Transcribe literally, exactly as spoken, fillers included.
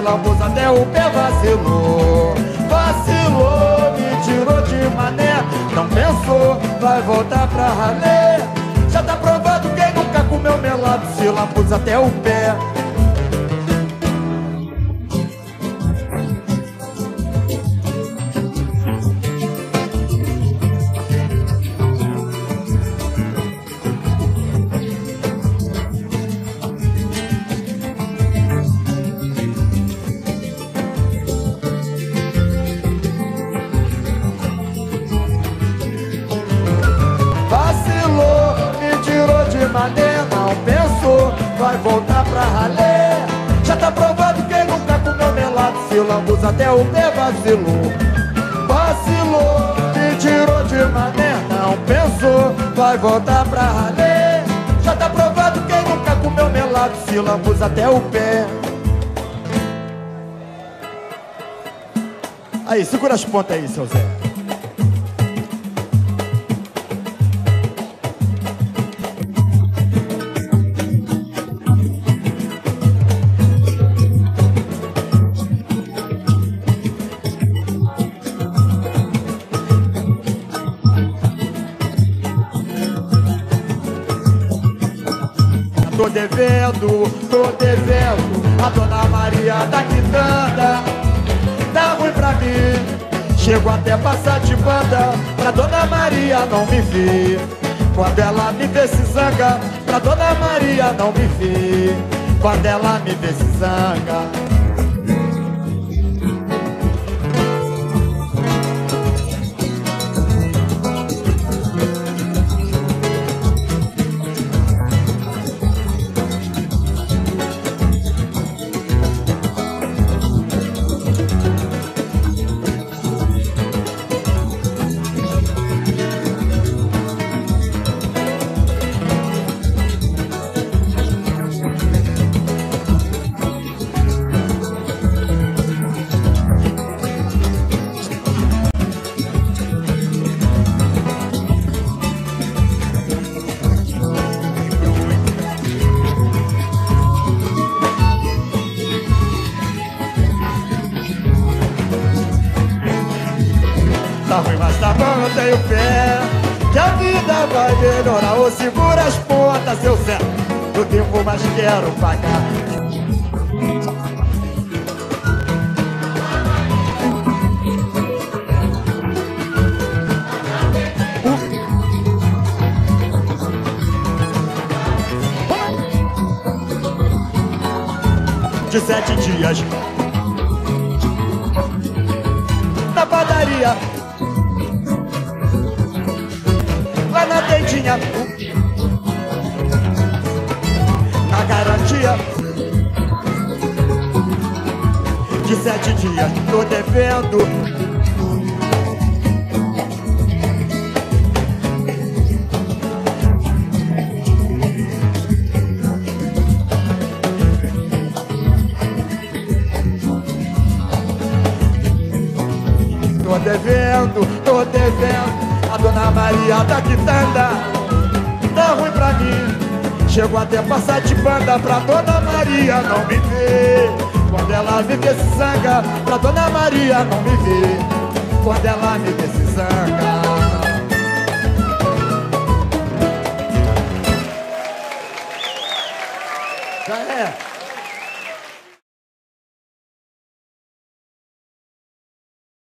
lambuz até o pé, vacilou. Vacilou, me tirou de mané. Não pensou, vai voltar pra ralé. Já tá provado, quem nunca comeu melado se lambuz até o pé. Não pensou, vai voltar pra ralé. Já tá provado, quem nunca comeu melado se lambuz até o pé, vacilou. Vacilou, me tirou de mané. Não pensou, vai voltar pra ralé. Já tá provado, quem nunca comeu melado se lambuz até o pé. Aí, segura as pontas aí, seu Zé. Tô devendo, tô devendo a Dona Maria da Quitanda. Tá ruim pra mim, chego até passar de banda pra Dona Maria não me ver. Quando ela me vê se zanga, pra Dona Maria não me ver. Quando ela me vê se zanga. Tá ruim, mas tá bom, eu tenho fé que a vida vai melhorar. Ou segura as pontas, seu Zé, eu devo, mas quero pagar. De sete dias na padaria, lá na tendinha, na garantia. De sete dias tô devendo. Tô devendo, tô devendo a Dona Maria da Quitanda. Tá ruim pra mim, chego até passar de banda pra Dona Maria não me ver. Quando ela me vê se zanga, pra Dona Maria não me ver. Quando ela me vê se zanga.